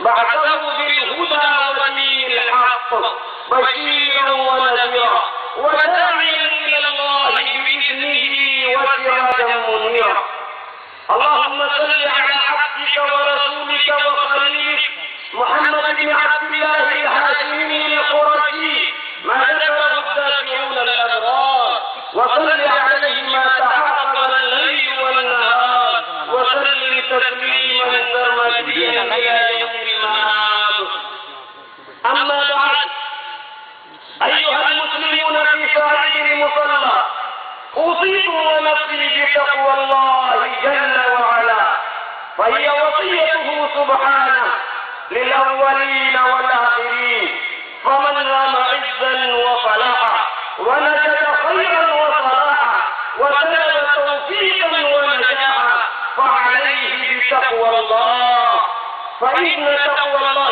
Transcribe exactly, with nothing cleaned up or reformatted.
بعثه بالهدى ودين الحق بشيرا ونذيرا وداعيا إلى الله بإذنه وسراجا منيرا. اللهم صل على عبدك ورسولك وخليلك محمد بن عبد الله الهاشمي القرشي ما ذكره الذاكرون الأبرار، وصل عليه ما تعاقب الليل والنهار، وسلم تسليما سرمديا إلى يوم المآب. أما بعد، أيها المسلمون في صاحب المصلى، أوصيكم ونفسي بتقوى الله جل وعلا، فهي وصيته سبحانه للأولين والآخرين. فمن رام عزا وفلاحا ونجد خيرا وصلاحا وطلب توفيقا ونجاحا فعليه بتقوى الله، فإن تقوى الله